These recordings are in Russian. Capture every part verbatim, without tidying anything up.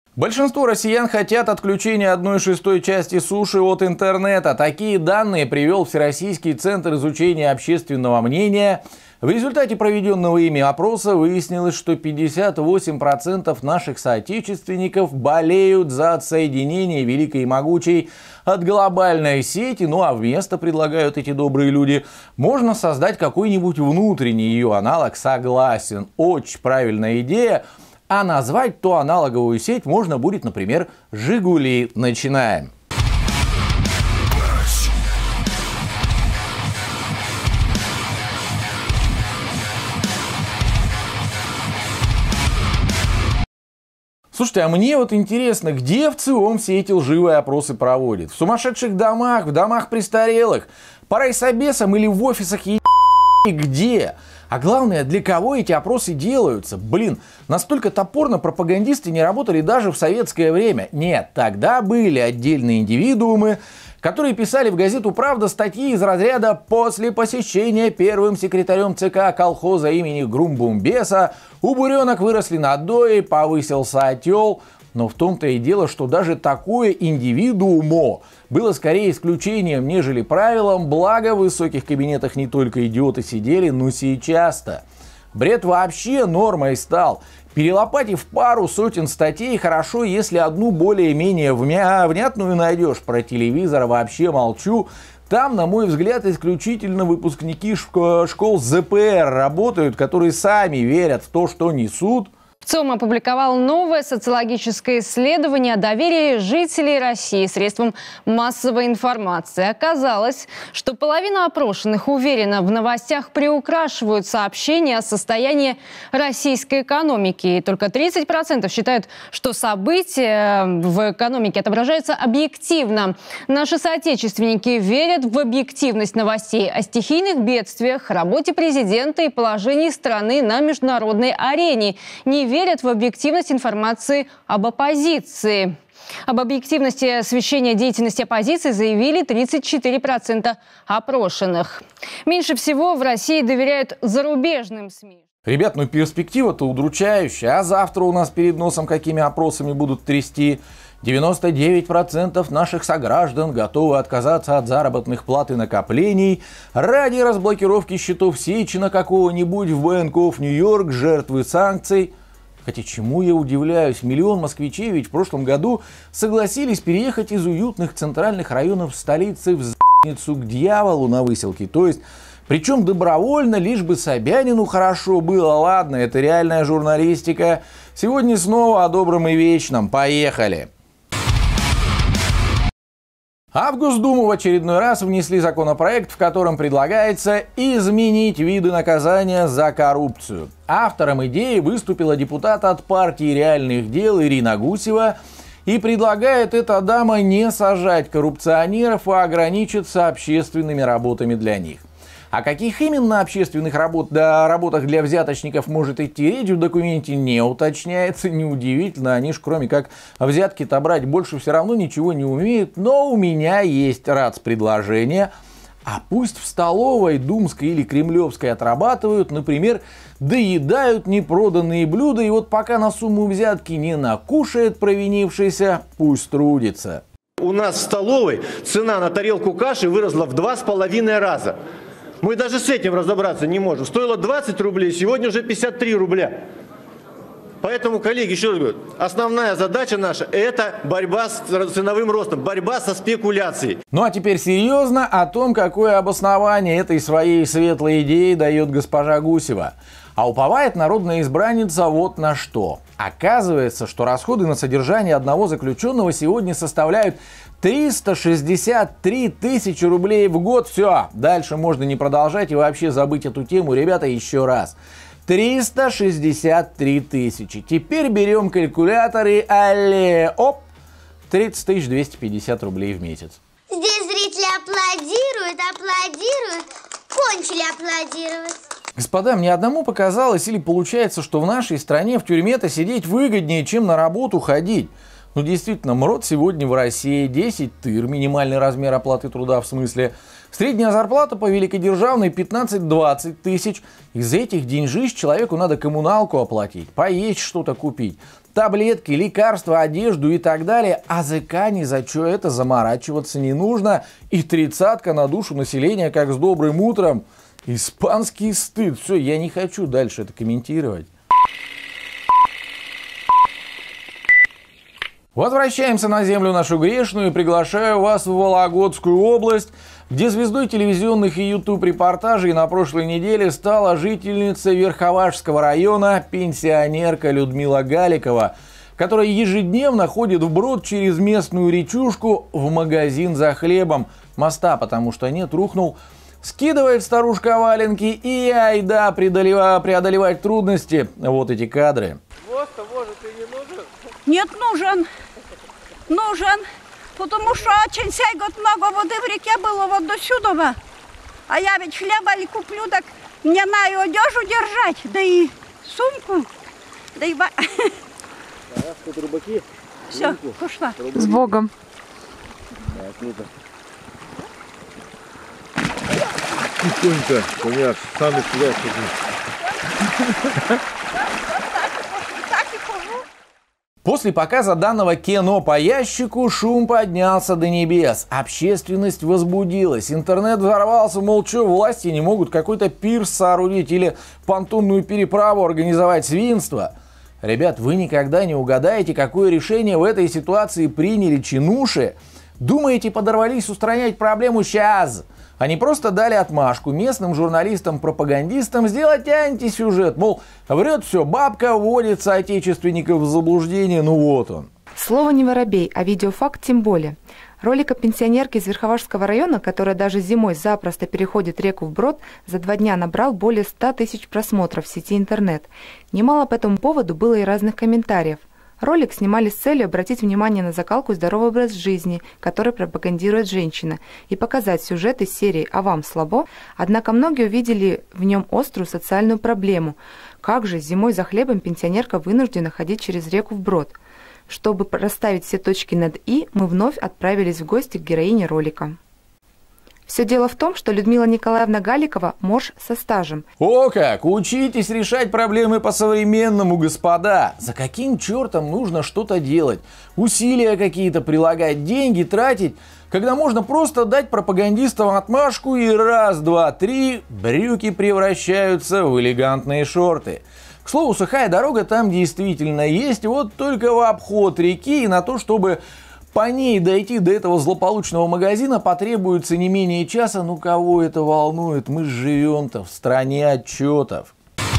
Большинство россиян хотят отключения одной шестой части суши от интернета. Такие данные привел Всероссийский центр изучения общественного мнения. В результате проведенного ими опроса выяснилось, что пятьдесят восемь процентов наших соотечественников болеют за отсоединение великой и могучей от глобальной сети. Ну а вместо, предлагают эти добрые люди, можно создать какой-нибудь внутренний ее аналог. Согласен, очень правильная идея. А назвать ту аналоговую сеть можно будет, например, «Жигули». Начинаем. Слушайте, а мне вот интересно, где в ЦИОМ все эти лживые опросы проводят? В сумасшедших домах, в домах престарелых, по райсобесам или в офисах е... где? А главное, для кого эти опросы делаются? Блин, настолько топорно пропагандисты не работали даже в советское время. Нет, тогда были отдельные индивидуумы, которые писали в газету «Правда» статьи из разряда «После посещения первым секретарем ЦК колхоза имени Грумбумбеса у буренок выросли надои, повысился отел». Но в том-то и дело, что даже такое индивидуумо было скорее исключением, нежели правилом, благо в высоких кабинетах не только идиоты сидели, но сейчас-то. Бред вообще нормой стал. Перелопатив пару сотен статей, хорошо, если одну более-менее вмя... внятную найдешь. Про телевизор вообще молчу. Там, на мой взгляд, исключительно выпускники школ ЗПР работают, которые сами верят в то, что несут. ЦИОМ опубликовал новое социологическое исследование о доверии жителей России средствам массовой информации. Оказалось, что половина опрошенных уверена, в новостях приукрашивают сообщения о состоянии российской экономики. И только тридцать процентов считают, что события в экономике отображаются объективно. Наши соотечественники верят в объективность новостей о стихийных бедствиях, работе президента и положении страны на международной арене. Не верят в объективность информации об оппозиции. Об объективности освещения деятельности оппозиции заявили тридцать четыре процента опрошенных. Меньше всего в России доверяют зарубежным СМИ. Ребят, ну перспектива-то удручающая. А завтра у нас перед носом какими опросами будут трясти? девяносто девять процентов наших сограждан готовы отказаться от заработных плат и накоплений ради разблокировки счетов Сечина какого-нибудь в Банк Нью-Йорк, жертвы санкций. Хотя чему я удивляюсь, миллион москвичей ведь в прошлом году согласились переехать из уютных центральных районов столицы в задницу к дьяволу на выселке. То есть, причем добровольно, лишь бы Собянину хорошо было. Ладно, это реальная журналистика. Сегодня снова о добром и вечном. Поехали! А в Госдуму в очередной раз внесли законопроект, в котором предлагается изменить виды наказания за коррупцию. Автором идеи выступила депутат от партии реальных дел Ирина Гусева и предлагает эта дама не сажать коррупционеров, а ограничиться общественными работами для них. О каких именно общественных работ, да, работах для взяточников может идти речь, в документе не уточняется. Неудивительно, они ж кроме как взятки-то брать больше все равно ничего не умеют. Но у меня есть рац-предложение. А пусть в столовой думской или кремлевской отрабатывают, например, доедают непроданные блюда. И вот пока на сумму взятки не накушает провинившийся, пусть трудится. У нас в столовой цена на тарелку каши выросла в два с половиной раза. Мы даже с этим разобраться не можем. Стоило двадцать рублей, сегодня уже пятьдесят три рубля. Поэтому, коллеги, еще раз говорю, основная задача наша – это борьба с ценовым ростом, борьба со спекуляцией. Ну а теперь серьезно о том, какое обоснование этой своей светлой идеи дает госпожа Гусева. А уповает народная избранница вот на что. Оказывается, что расходы на содержание одного заключенного сегодня составляют триста шестьдесят три тысячи рублей в год. Все, дальше можно не продолжать и вообще забыть эту тему. Ребята, еще раз. триста шестьдесят три тысячи. Теперь берем калькуляторы. Алле, оп, тридцать тысяч двести пятьдесят рублей в месяц. Здесь зрители аплодируют, аплодируют, кончили аплодировать. Господа, мне одному показалось, или получается, что в нашей стране в тюрьме-то сидеть выгоднее, чем на работу ходить. Ну, действительно, МРОТ сегодня в России десять тыр, минимальный размер оплаты труда в смысле. Средняя зарплата по великодержавной пятнадцать-двадцать тысяч. Из этих деньжищ человеку надо коммуналку оплатить, поесть что-то купить. таблетки, лекарства, одежду и так далее. А ЗК ни за что это заморачиваться не нужно. И тридцатка на душу населения, как с добрым утром. Испанский стыд. Все, я не хочу дальше это комментировать. Возвращаемся на землю нашу грешную и приглашаю вас в Вологодскую область, где звездой телевизионных и ютуб-репортажей на прошлой неделе стала жительница Верховашского района, пенсионерка Людмила Галикова, которая ежедневно ходит вброд через местную речушку в магазин за хлебом. Моста, потому что нет, рухнул. Скидывает старушка валенки и айда преодолевать трудности. Вот эти кадры. Мост-то, может, и не нужен? Нет, нужен. Нужен. Потому что очень сей год много воды в реке было вот до сюда. А я ведь хлеба не куплю, так мне на одежду держать, да и сумку, да и... Да, тут рыбаки. Все, пошла. С Богом. Да, круто. Тихонько, у меня сам испугался. После показа данного кино по ящику шум поднялся до небес. Общественность возбудилась. Интернет взорвался, мол, что, власти не могут какой-то пирс соорудить или понтонную переправу организовать, свинство. Ребят, вы никогда не угадаете, какое решение в этой ситуации приняли чинуши. Думаете, подорвались устранять проблему сейчас? Они просто дали отмашку местным журналистам-пропагандистам сделать антисюжет. Мол, врет все, бабка вводит соотечественников в заблуждение, ну вот он. Слово не воробей, а видеофакт тем более. Ролик о пенсионерке из Верховашского района, которая даже зимой запросто переходит реку вброд, за два дня набрал более ста тысяч просмотров в сети интернет. Немало по этому поводу было и разных комментариев. Ролик снимали с целью обратить внимание на закалку и здоровый образ жизни, который пропагандирует женщина, и показать сюжет из серии «А вам слабо?». Однако многие увидели в нем острую социальную проблему. Как же зимой за хлебом пенсионерка вынуждена ходить через реку вброд? Чтобы расставить все точки над «и», мы вновь отправились в гости к героине ролика. Все дело в том, что Людмила Николаевна Галикова – морж со стажем. О как! Учитесь решать проблемы по-современному, господа! За каким чертом нужно что-то делать? Усилия какие-то прилагать, деньги тратить, когда можно просто дать пропагандистам отмашку и раз, два, три, брюки превращаются в элегантные шорты. К слову, сухая дорога там действительно есть, вот только в обход реки, и на то, чтобы по ней дойти до этого злополучного магазина, потребуется не менее часа. Ну кого это волнует? Мы живем-то в стране отчетов.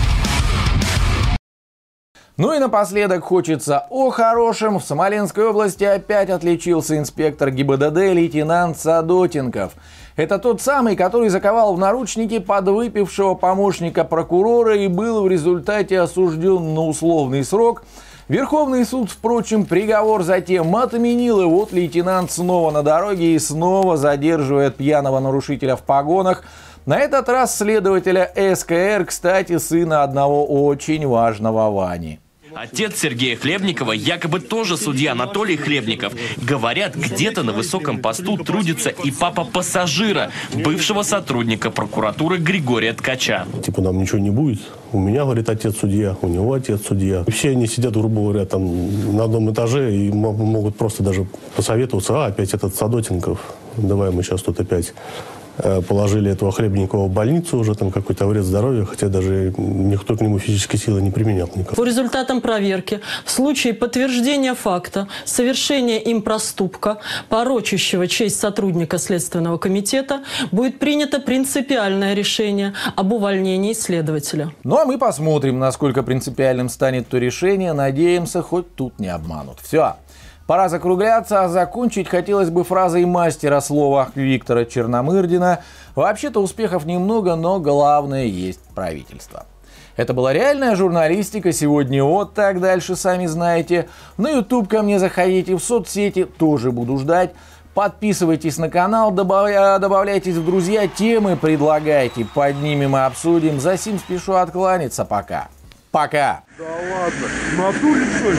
Ну и напоследок хочется о хорошем. В Смоленской области опять отличился инспектор ГИБДД лейтенант Садотенков. Это тот самый, который заковал в наручники подвыпившего помощника прокурора и был в результате осужден на условный срок. Верховный суд, впрочем, приговор затем отменил, и вот лейтенант снова на дороге и снова задерживает пьяного нарушителя в погонах. На этот раз следователя СКР, кстати, сына одного очень важного Вани. Отец Сергея Хлебникова, якобы тоже судья Анатолий Хлебников. Говорят, где-то на высоком посту трудится и папа пассажира, бывшего сотрудника прокуратуры Григория Ткача. Типа нам ничего не будет. У меня, говорит, отец судья, у него отец судья. Все они сидят, грубо говоря, там на одном этаже и могут просто даже посоветоваться. А, опять этот Садотенков. Давай мы сейчас тут опять... Положили этого Хлебникова в больницу, уже там какой-то вред здоровья, хотя даже никто к нему физической силы не применял никак. По результатам проверки, в случае подтверждения факта совершения им проступка, порочащего честь сотрудника Следственного комитета, будет принято принципиальное решение об увольнении следователя. Ну а мы посмотрим, насколько принципиальным станет то решение. Надеемся, хоть тут не обманут. Все. Пора закругляться, а закончить хотелось бы фразой мастера слова Виктора Черномырдина. Вообще-то успехов немного, но главное есть правительство. Это была реальная журналистика. Сегодня вот так, дальше сами знаете. На YouTube ко мне заходите, в соцсети тоже буду ждать. Подписывайтесь на канал, добавля... добавляйтесь в друзья, темы предлагайте, поднимем и обсудим. За сим спешу откланяться. Пока. Пока. Да ладно, в натуре что ли?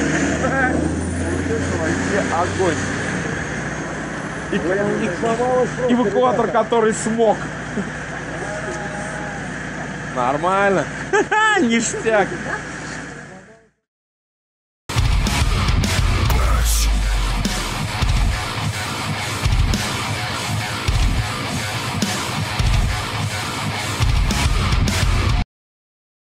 Огонь. И, эвакуатор, который смог. Нормально. Ништяк.